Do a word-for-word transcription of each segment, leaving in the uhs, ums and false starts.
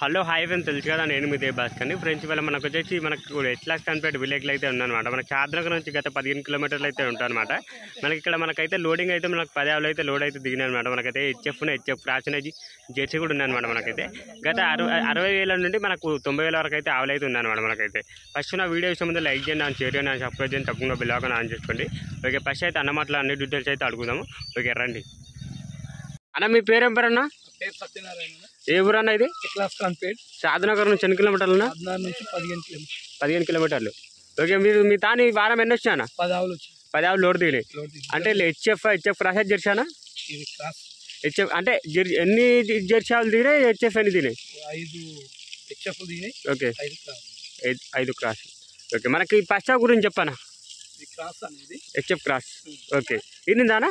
Hello hi friends, తెలుసు కదా నేను మీ దేబాస్కర్ని. ఫ్రెండ్స్ ఇవాళ మనకు వచ్చేసి మనకు ఎట్లాస్కాన్పేట విలేజ్లో అయితే ఉందన్నమాట. మన చార్నగర్ నుంచి గత పదిహేను కిలోమీటర్లు అయితే ఉంటాయన్నమాట. మనకి ఇక్కడ మనకైతే లోడింగ్ అయితే మనకు పది ఆవులు అయితే లోడ్ అయితే దిగినాయి అనమాట. మనకైతే హెచ్ఎఫ్ హెచ్ఎఫ్ రాసినది జెర్సీ కూడా ఉందన్నమాట. మనకైతే గత అరవై అరవై వేల నుండి మనకు తొంభై వేల వరకు అయితే ఆవులు అయితే ఉందన్నమాట. మనకైతే ఫస్ట్ నా వీడియో ఇష్టం ముందు లైక్ చేయండి, అని షేర్ చేయండి, అని సబ్స్క్రైబ్ చేయండి, తప్పకుండా బిల్ ఆన్ ఆన్ చేసుకోండి. ఓకే, ఫస్ట్ అయితే అన్నమాటలు అన్ని డీటెయిల్స్ అయితే అడుగుదాము. ఓకే రండి అన్న. మీ పేరు ఏం పేరు అన్న? ఏ ఊరు అన్న ఇది? షాద్నగర్ నుంచి ఎన్ని కిలోమీటర్లు? పదిహేను కిలోమీటర్లు. ఓకే, మీరు మీ తాని వారం ఎన్ని వచ్చానా? పది ఆవులు పది ఆవులు లోడ్ దిగినాయి అంటే హెచ్ఎఫ్ హెచ్ఎఫ్ క్రాస్ జెర్సానా? హెచ్ఎఫ్ అంటే ఎన్ని జెర్సీ ఆవులు దిగినాయి? హెచ్ఎఫ్ ఎన్ని దిగినాయి? ఐదు హెచ్ఎఫ్ దిగినాయి. ఓకే, ఐదు క్రాస్. ఓకే, మనకి ఫస్ట్ ఆవు గురించి చెప్పానా? HF cross. ఓకే, ఇది దానా?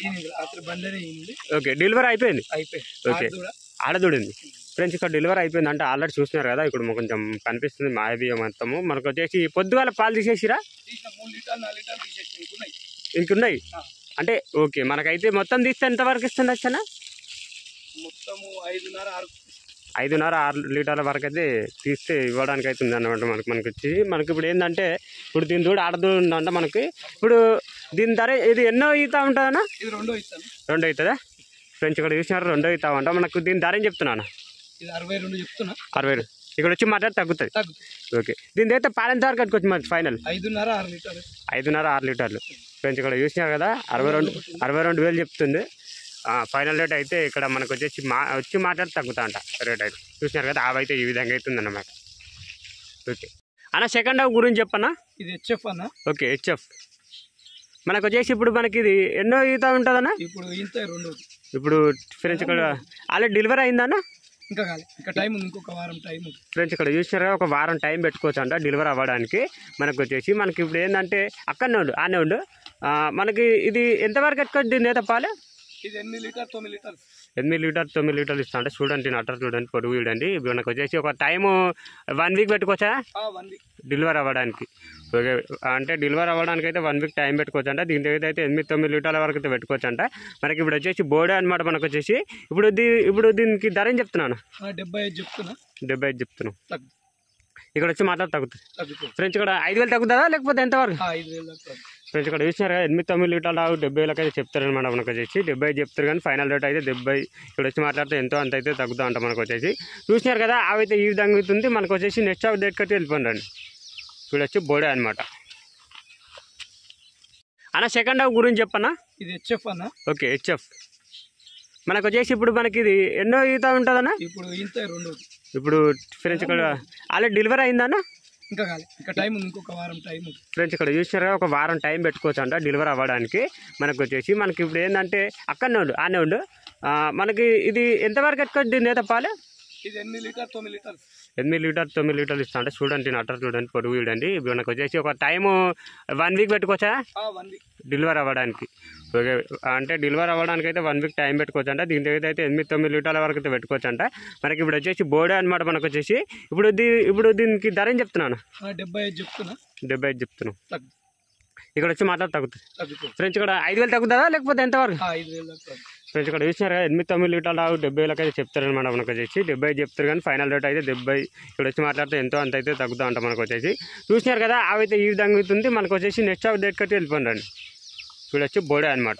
ఓకే, డెలివరీ అయిపోయింది. ఓకే, ఆడదూడింది. ఫ్రెండ్స్ ఇక్కడ డెలివరీ అయిపోయింది అంటే ఆల్రెడీ చూస్తున్నారు కదా, ఇక్కడ కొంచెం కనిపిస్తుంది మాయబియ్యం మొత్తము. మనకు వచ్చేసి పొద్దుగాల పాలు తీసేసిరా? ఇంకున్నాయి అంటే. ఓకే, మనకైతే మొత్తం తీస్తే ఎంత వరకు ఇస్తుంది వచ్చానా? మొత్తము ఐదున్నర ఆరు ఐదున్నర ఆరు లీటర్ల వరకు అయితే తీస్తే ఇవ్వడానికి అవుతుంది అన్నమాట. మనకి మనకి వచ్చి మనకి ఇప్పుడు ఏంటంటే ఇప్పుడు దీని దూడ ఆడదూడ ఉందంటే మనకి ఇప్పుడు దీని ధర ఇది ఎన్నో ఈత ఉంటుందన్నా? ఇది రెండో ఇస్తాను. రెండో అవుతుందా? ఫ్రెండ్స్ ఇక్కడ చూసినారు రెండో అవుతామంట. మనకు దీని ధర ఏం చెప్తున్నాను? ఇది అరవై రెండు చెప్తున్నా. అరవై రెండు ఇక్కడ వచ్చి మాట్లాడి తగ్గుతుంది. ఓకే, దీని అయితే పాలెంత వరకు కట్టుకోవచ్చు మరి ఫైనల్? ఐదున్నర ఆరు లీటర్లు. ఐదున్నర ఆరు లీటర్లు. ఫ్రెండ్స్ ఇక్కడ చూసినారు కదా అరవై రెండు అరవై రెండు వేలు చెప్తుంది ఫైనల్ రేట్ అయితే. ఇక్కడ మనకు వచ్చేసి మా వచ్చి మాట్లాడి తగ్గుతా అంట రేట్ అయితే. చూసినారు కదా ఆవు అయితే ఈ విధంగా అవుతుంది అన్నమాట. ఓకే అన్న, సెకండ్ ఆవు గురించి చెప్పన్నా? ఇది హెచ్ఎఫ్ అన్న. ఓకే, హెచ్ఎఫ్ మనకు వచ్చేసి ఇప్పుడు మనకి ఇది ఎన్నో ఈత ఉంటుందన్నా? ఇప్పుడు ఈత రెండు. ఇప్పుడు ఫ్రెండ్స్ ఇక్కడ ఆల్రెడీ డెలివరీ అయిందన్నా? ఇంకా కాదు, ఇంకా టైం ఉంది, ఇంకొక వారం టైం ఉంది. ఫ్రెండ్స్ ఇక్కడ చూసినారా ఒక వారం టైం పెట్టుకోవచ్చు అంట డెలివరీ అవ్వడానికి. మనకు వచ్చేసి మనకి ఇప్పుడు ఏంటంటే అక్కడనే ఉండు ఆనే ఉండు మనకి ఇది ఎంతవరకు ఎట్టుకోవచ్చు దీన్ని అయితే పాలు? ఇది ఎనిమిది లీటర్ తొమ్మిది లీటర్ ఎనిమిది లీటర్ తొమ్మిది లీటర్లు ఇస్తా అంటే చూడండి అట్టర్ చూడండి పొడుగు చూడండి. ఇప్పుడు మనకు వచ్చేసి ఒక టైము వన్ వీక్ పెట్టుకోవచ్చా వన్ వీక్ డెలివరీ అవ్వడానికి? ఓకే, అంటే డెలివరీ అవ్వడానికి అయితే వన్ వీక్ టైం పెట్టుకోవచ్చు అంట. దీని దగ్గర అయితే ఎనిమిది తొమ్మిది లీటర్ల వరకు అయితే పెట్టుకోవచ్చు అంట. మనకి ఇప్పుడు వచ్చేసి బోర్డే అనమాట. మనకు వచ్చేసి ఇప్పుడు దీ ఇప్పుడు దీనికి ధర ఏం చెప్తున్నాను? డెబ్బై ఐదు చెప్తున్నా. డెబ్బై ఐదు చెప్తున్నాను. ఇక్కడ వచ్చి మాట్లాడి తగ్గుతుంది. ఫ్రెండ్స్ ఇక్కడ ఐదు వేలు తగ్గుతుందా లేకపోతే ఎంతవరకు? ఐదు వేలు ఫ్రెండ్స్ ఇక్కడ చూసినారు కదా ఎనిమిది తొమ్మిది లీటర్లు ఆవు డెబ్బై వేలకు అయితే చెప్తారనమాట. మనకు వచ్చేసి డెబ్బై ఐదు చెప్తారు కానీ ఫైనల్ రేట్ అయితే డెబ్బై. ఇక్కడ వచ్చి మాట్లాడితే ఎంతో అంత అయితే తగ్గుతా అంట. మనకు వచ్చేసి చూసినారు కదా ఆవు అయితే ఈ విధంగా అవుతుంది. మనకు వచ్చేసి నెక్స్ట్ ఆవు డేట్ కట్టి వెళ్ళిపోండి రండి. ఇక్కడ వచ్చి బోడే అనమాట. అన్న సెకండ్ ఆవు గురించి చెప్పన్నా? ఇది హెచ్ఎఫ్ అన్న. ఓకే, హెచ్ఎఫ్ మనకు వచ్చేసి ఇప్పుడు మనకి ఇది ఎన్నో ఈత ఉంటుందన్నా? ఇప్పుడు ఈత రెండు. ఇప్పుడు ఫ్రెండ్స్ ఇక్కడ ఆల్రెడీ డెలివరీ అయిందన్నా? ఇంకా కాదు, ఇంకా టైం ఉంది, ఇంకొక వారం టైం ఉంది. ఫ్రెండ్స్ ఇక్కడ చూసినారా ఒక వారం టైం పెట్టుకోవచ్చు అంట డెలివరీ అవ్వడానికి. మనకు వచ్చేసి మనకి ఇప్పుడు ఏంటంటే అక్కడనే ఉండు ఆనే ఉండు మనకి ఇది ఎంతవరకు ఎట్టుకోవచ్చు దీన్ని అయితే పాలు? ఇది ఎనిమిది లీటర్ తొమ్మిది లీటర్ ఎనిమిది లీటర్ తొమ్మిది లీటర్లు ఇస్తా అంటే చూడండి అట్టర్ చూడండి పొడుగు చూడండి. ఇప్పుడు మనకు వచ్చేసి ఒక టైము వన్ వీక్ పెట్టుకోవచ్చా వన్ వీక్ డెలివరీ అవ్వడానికి? ఓకే, అంటే డెలివరీ అవ్వడానికి అయితే వన్ వీక్ టైం పెట్టుకోవచ్చు అంట. దీని దగ్గర అయితే ఎనిమిది తొమ్మిది లీటర్ల వరకు అయితే పెట్టుకోవచ్చు అంట. మనకి ఇప్పుడు వచ్చేసి బోర్డే అనమాట. మనకు వచ్చేసి ఇప్పుడు దీ ఇప్పుడు దీనికి ధర ఏం చెప్తున్నాను? డెబ్బై ఐదు చెప్తున్నా. డెబ్బై ఐదు చెప్తున్నాను. ఇక్కడ వచ్చి మాట్లాడి తగ్గుతుంది. ఫ్రెండ్స్ ఇక్కడ ఐదు వేలు తగ్గుతుందా లేకపోతే ఎంతవరకు? ఐదు వేలు ఫ్రెండ్స్ ఇక్కడ చూసినారు కదా ఎనిమిది తొమ్మిది లీటర్లు ఆవు డెబ్బై వేలకు అయితే చెప్తారనమాట. మనకు వచ్చేసి డెబ్బై ఐదు చెప్తారు కానీ ఫైనల్ రేట్ అయితే డెబ్బై. ఇక్కడ వచ్చి మాట్లాడితే ఎంతో అంత అయితే తగ్గుతా అంట. మనకు వచ్చేసి చూసినారు కదా ఆవు అయితే ఈ విధంగా అవుతుంది. మనకు వచ్చేసి నెక్స్ట్ ఆవు డేట్ కట్టి వెళ్ళిపోండి రండి. ఇక్కడ వచ్చి బోడే అనమాట.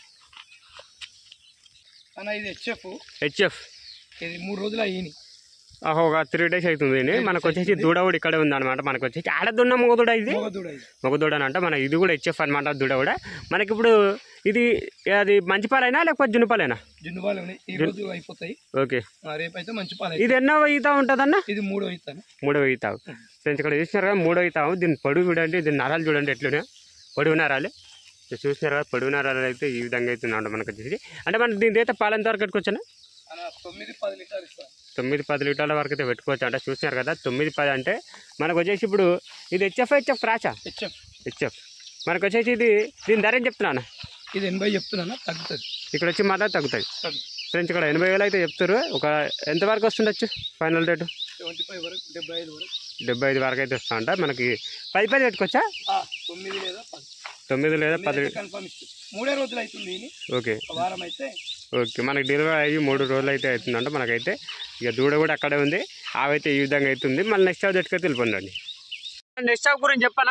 ఇది హెచ్ఎఫ్. హెచ్ఎఫ్ ఇది మూడు రోజులు అయ్యి ఒక త్రీ డేస్ అవుతుంది. మనకు వచ్చేసి దూడ కూడా ఇక్కడ ఉంది అనమాట. మనకు వచ్చేసి ఆడదున్న మొగదూడ, ఇది మొగదూడ అని అంటే మన ఇది కూడా హెచ్ఎఫ్ అనమాట దూడ కూడా. మనకి ఇప్పుడు ఇది అది మంచి పాలైనా లేకపోతే జున్ను పాలైనా? జున్ను పాలు ఈ రోజు అయిపోతాయి. ఓకే, రేపు అయితే మంచి పాలు. ఇది ఎన్నో ఈత ఉంటుందన్న? ఇది మూడో ఈత. మూడో ఈత. ఫ్రెండ్స్ ఇక్కడ చూసినారు కదా మూడో ఈత. దీని పొడుగు చూడండి, దీని నరాలు చూడండి ఎట్లునే పొడుగు నరాలు చూసినారు కదా. పొడుగు నరాలు అయితే ఈ విధంగా అవుతుంది మనకు వచ్చేసి. అంటే మన దీని అయితే పాలు ఎంత వరకు కట్టుకోవచ్చా? తొమ్మిది పది లీటర్ ఇస్తాను. తొమ్మిది పది లీటర్ల వరకు అయితే పెట్టుకోవచ్చు అంటే. చూసినారు కదా తొమ్మిది పది అంటే మనకు వచ్చేసి ఇప్పుడు ఇది హెచ్ఎఫ్ హెచ్ఎఫ్ క్రాచా? హెచ్ఎఫ్ హెచ్ఎఫ్ మనకు వచ్చేసి ఇది దీని ధర ఏం చెప్తున్నాను? ఇది ఎనభై చెప్తున్నా, తగ్గుతుంది. ఇక్కడ వచ్చి మాత్రం తగ్గుతుంది. ఫ్రెండ్స్ ఇక్కడ ఎనభై వేలు అయితే చెప్తారు. ఒక ఎంతవరకు వస్తుండొచ్చు ఫైనల్ రేటు? సెవెంటీ ఫైవ్ వరకు డెబ్బై ఐదు వరకు డెబ్బై ఐదు వరకు అయితే వస్తా అంట. మనకి పది పది పెట్టుకోవచ్చా? తొమ్మిది లేదా పది తొమ్మిది లేదా పది మూడే రోజులు అవుతుంది. ఓకే, వారం అయితే ఓకే మనకి డెలివరీ అయ్యి మూడు రోజులు అయితే అవుతుందంట. మనకైతే ఇక దూడ కూడా అక్కడే ఉంది. అవైతే ఈ విధంగా అవుతుంది. మళ్ళీ నెక్స్ట్ ఆవు తెచ్చుకొని వెళ్ళిపోండి. నెక్స్ట్ ఆవు గురించి చెప్పానా?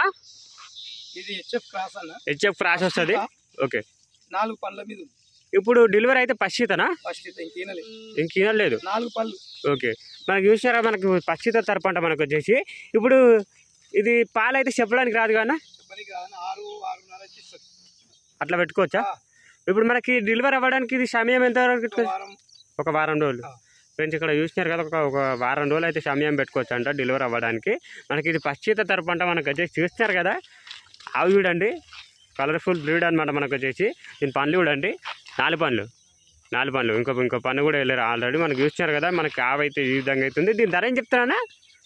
ఇది హెచ్ఎఫ్ క్రాస్ అన్న. హెచ్ఎఫ్ క్రాస్ వస్తుంది. ఓకే. నాలుగు పళ్ళ మీద ఉంది. ఇప్పుడు డెలివరీ అయితే పశ్చితనా? పశ్చిత ఇంకేనలేదు. ఇంకేనలేదు. నాలుగు పళ్ళు. ఓకే. మనకు చూసారా మనకు పశ్చిత తరపంట మనకు వచ్చేసి ఇప్పుడు ఇది పాలు అయితే చెప్పడానికి రాదు కానీ ఆరు ఆరున్నర అట్లా పెట్టుకోవచ్చా? ఇప్పుడు మనకి డెలివరీ అవ్వడానికి ఇది సమయం ఎంత వరకు? ఒక వారం రోజులు. ఫ్రెండ్స్ ఇక్కడ చూసినారు కదా, ఒక ఒక వారం రోజులు అయితే సమయం పెట్టుకోవచ్చు అంట డెలివరీ అవ్వడానికి. మనకి ఇది పశ్చిత తరపంట మనకు వచ్చేసి చూస్తున్నారు కదా, అవి చూడండి కలర్ఫుల్ బ్రీడ్ అనమాట. మనకు వచ్చేసి దీని పనులు చూడండి, నాలుగు పనులు నాలుగు పనులు ఇంకో ఇంకో పన్ను కూడా వెళ్ళారు ఆల్రెడీ. మనకు చూస్తున్నారు కదా, మనకి ఆవు అయితే ఈ విధంగా అవుతుంది. దీని ధర ఏం చెప్తున్నానా?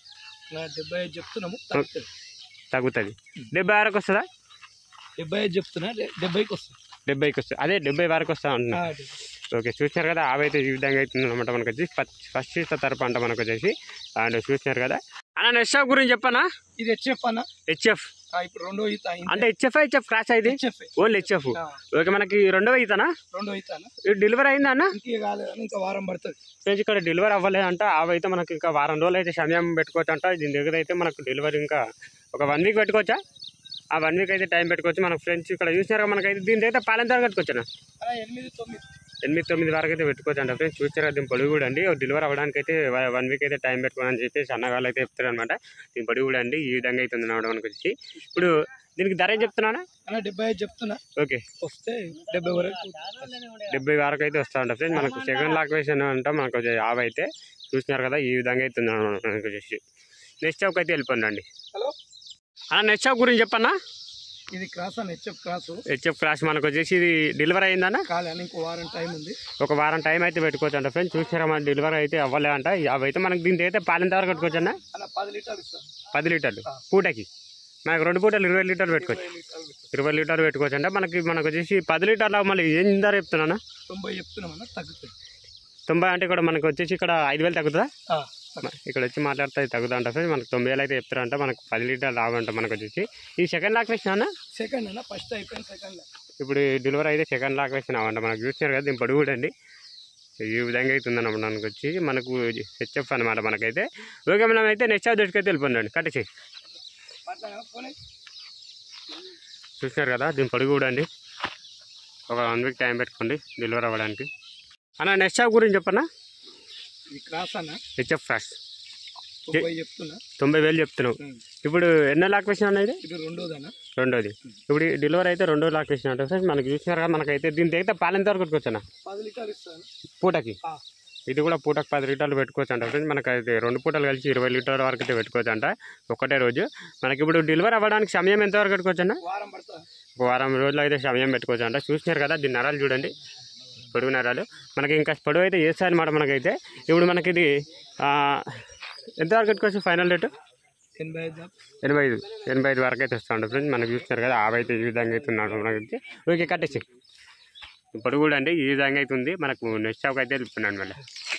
డెబ్బై ఐదు చెప్తున్నాము, తగ్గుతుంది. డెబ్బై ఆరుకి వస్తుందా? డెబ్బై ఐదు చెప్తున్నా, డెబ్బైకి వస్తుంది. డెబ్బైకి వస్తుంది. అదే డెబ్బై వరకు వస్తా అంటున్నా. ఓకే. చూసినారు కదా, ఆవు అయితే ఈ విధంగా అవుతుంది అనమాట. మనకు వచ్చి ఫస్ట్ తరపు అంట మనకు వచ్చేసి. అండ్ చూసినారు కదా అన్న. నెక్స్ట్ ఆఫ్ గురించి చెప్పనా? ఇది హెచ్ఎఫ్ అన్న. హెచ్ఎఫ్ ఇప్పుడు రెండో ఈత అంటే హెచ్ఎఫ్ హెచ్ఎఫ్ క్రాస్ అయితే ఓన్లీ హెచ్ఎఫ్. ఓకే. మనకి రెండవ ఈతనా? రెండో ఈత. డెలివరీ అయిందా అన్న? ఇంకా వారం పడుతుంది. ఫ్రెండ్స్ ఇక్కడ డెలివరీ అవ్వలేదంట. ఆవు అయితే మనకి ఇంకా వారం రోజులు అయితే సమయం పెట్టుకోవచ్చు అంట. దీని దగ్గర అయితే మనకు డెలివరీ ఇంకా ఒక వన్ వీక్ పెట్టుకోవచ్చా? ఆ వన్ వీక్ అయితే టైం పెట్టుకోవచ్చు. మనకు ఫ్రెండ్స్ ఇక్కడ చూసినారు మనకైతే దీని అయితే పాలెంత వరకు కట్టుకోవచ్చా? ఎనిమిది తొమ్మిది ఎనిమిది తొమ్మిది వరకు అయితే పెట్టుకోవచ్చు అంట. ఫ్రెండ్స్ చూసారా, దీని పొడుగు కూడా అండి డెలివరీ అవ్వడానికి అయితే వన్ వీక్ అయితే టైం పెట్టుకోవాలని చెప్పేసి అన్నగాళ్ళు అయితే చెప్తారు అనమాట. దీని పొడుగు కూడా అండి ఈ విధంగా అవుతుంది అనమాట మనకు వచ్చి. ఇప్పుడు దీనికి ధర ఏం చెప్తున్నానా? డెబ్బై ఐదు చెప్తున్నా. ఓకే. వస్తే డెబ్బై వరకు డెబ్బై వరకు అయితే వస్తా ఉంటా ఫ్రెండ్స్. మనకు సెకండ్ లాక్వేషన్ అంట మనకు ఆవు అయితే చూసినారు కదా, ఈ విధంగా అవుతుంది మనకు వచ్చేసి. నెక్స్ట్ షాప్ అయితే వెళ్ళిపోండి. హలో అన్న, నెక్స్ట్ షాప్ గురించి చెప్పన్నా? ఇది క్రాస్ అన్న, హెచ్ఎఫ్ క్రాస్. హెచ్ఎఫ్ క్రాస్ మనకు వచ్చేసి ఇది డెలివరీ అయిందన్న? కాలేదు, ఇంకో వారం టైం ఉంది. ఒక వారం టైం అయితే పెట్టుకోవచ్చు అంట ఫ్రెండ్స్. చూసారా మన డెలివరీ అయితే అవ్వలే అంట. అవి అయితే మనకి దీనికి అయితే పాలెంత వరకు పెట్టుకోవచ్చు అన్న? పది లీటర్లు ఇస్తాను. పది లీటర్లు పూటకి మనకు రెండు పూటలు ఇరవై లీటర్లు పెట్టుకోవచ్చు. ఇరవై లీటర్లు పెట్టుకోవచ్చు అంటే మనకి మనకు వచ్చేసి పది లీటర్లు మళ్ళీ ఏం ధర చెప్తున్నా? తొంభై చెప్తున్నామన్నా, తగ్గుతుంది. తొంభై అంటే ఇక్కడ మనకు వచ్చేసి ఇక్కడ ఐదు వేలు తగ్గుతుందా? ఇక్కడ వచ్చి మాట్లాడితే తగ్గుతా అంట ఫ్రెండ్స్. మనకు తొంభై వేలు అయితే చెప్తారంట. మనకు పది లీటర్లు రావంట మనకు వచ్చేసి. ఈ సెకండ్ లాక్ వేసిన అన్న? సెకండ్ అన్న, ఫస్ట్ అయిపోయింది సెకండ్. ఇప్పుడు డెలివరీ అయితే సెకండ్ లాక్ వేసిన అవంట. మనకు చూసినారు కదా, దీని పొడుగు కూడా అండి ఈ విధంగా అవుతుంది అన్నమాట. మనకు వచ్చి మనకు హెచ్ఎఫ్ అనమాట మనకైతే. ఓకే, మనం అయితే నెక్స్ట్ ఆఫ్ దొరికైతే వెళ్ళిపోండి. కట్టేసి చూసినారు కదా, దీని పొడుగు కూడా అండి ఒక వన్ వీక్ టైం పెట్టుకోండి డెలివరీ అవ్వడానికి. అన్న నెక్స్ట్ షాప్ గురించి చెప్పన్నా? ఇది క్రాస్ అన్న, హెచ్ఎఫ్ క్రాస్. తొంభై చెప్తున్నా. తొంభై వేలు చెప్తున్నావు. ఇప్పుడు ఎన్నో లాక్ వేసిన అన్న? ఇది ఇది రెండోది అన్న. రెండోది. ఇప్పుడు డెలివరీ అయితే రెండో లాక్ వేసిన అంటే ఫ్రెండ్స్ మనకి చూసినారు కదా, మనకైతే దీని దగ్గర పాలెంత వరకు పెట్టుకోవచ్చా? పది లీటర్లు ఇస్తాను పూటకి. ఇది కూడా పూటకు పది లీటర్లు పెట్టుకోవచ్చు అంట ఫ్రెండ్స్. మనకైతే రెండు పూటలు కలిసి ఇరవై లీటర్ల వరకు అయితే పెట్టుకోవచ్చు అంట ఒకటే రోజు. మనకి ఇప్పుడు డెలివరీ అవ్వడానికి సమయం ఎంతవరకు పెట్టుకోవచ్చు అన్న? వారం పడుతుంది. ఒక వారం రోజులు అయితే సమయం పెట్టుకోవచ్చు అంట. చూసినారు కదా, దీని నరాలు చూడండి, పొడుగు నరాలు. మనకి ఇంకా పొడవు అయితే చేస్తాయి అనమాట మనకైతే. ఇప్పుడు మనకి ఇది ఎంతవరకు పెట్టుకోవచ్చు ఫైనల్ రేటు? ఎనభై ఐదు ఎనభై ఐదు ఎనభై ఐదు వరకు అయితే వస్తాం ఫ్రెండ్స్. మనకు చూస్తున్నారు కదా, ఆవు అయితే ఈ విధంగా అవుతున్నాడు మనకి. ఓకే, కట్టేసి ఇప్పుడు కూడా అండి ఈ విధంగా అవుతుంది మనకు. నెక్స్ట్ షాప్కి అయితే వెళ్తున్నాను మళ్ళీ.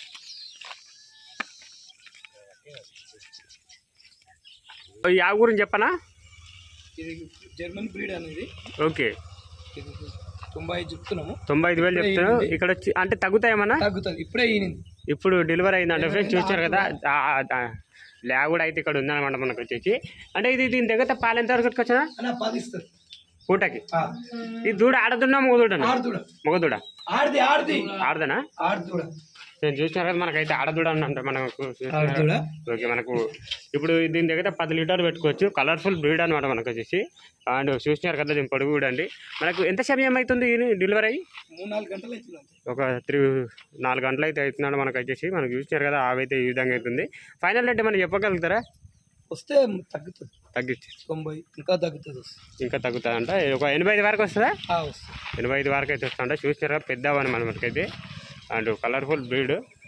ఈ ఆవు గురించి చెప్పనా? ఇది జర్మన్ బ్రీడ్ అనేది. ఓకే. తొంభై ఐదు చెప్తున్నాము. తొంభై ఐదు వేలు చెప్తున్నావు. ఇక్కడ వచ్చి అంటే తగ్గుతాయేమన్నా? తగ్గుతుంది. ఇప్పుడే ఇప్పుడు డెలివరీ అయిందంటే ఫ్రెండ్స్ చూసారు కదా, ల్యాబ్ కూడా అయితే ఇక్కడ ఉందన్నమాట మనకు వచ్చేసి. అంటే ఇది దీని దగ్గర పాలు ఎంత వరకు కట్టుకొచ్చా? పూటకి. ఈ దూడ ఆడదున్నా మగదూడనా? మగదూడ. ఆడదనా? నేను చూసినా కదా, మనకైతే ఆడదూడ అంటే మనకు. ఓకే, మనకు ఇప్పుడు దీని దగ్గర పది లీటర్లు పెట్టుకోవచ్చు. కలర్ఫుల్ బ్రీడ్ అనమాట మనకు వచ్చేసి. అండ్ చూసినారు కదా, దీని పొడుగు కూడా అండి. మనకు ఎంత సమయం అవుతుంది డెలివరీ అయ్యి? మూడు నాలుగు గంటలు అవుతుంది. ఒక త్రీ నాలుగు గంటలు అయితే అవుతున్నాడు మనకు వచ్చేసి. మనకు చూసినారు కదా, ఆవైతే ఈ విధంగా అవుతుంది. ఫైనల్ రేట్ మనం చెప్పగలుగుతారా? వస్తే తగ్గుతుంది. తగ్గించి తొంభై ఇంకా తగ్గుతుంది. ఇంకా తగ్గుతుంది అంటే ఒక ఎనభై ఐదు వరకు వస్తుందా? వస్తుంది. ఎనభై ఐదు వరకు అయితే వస్తుంట. చూసినారా, పెద్ద అని మనకైతే. And colourful breed.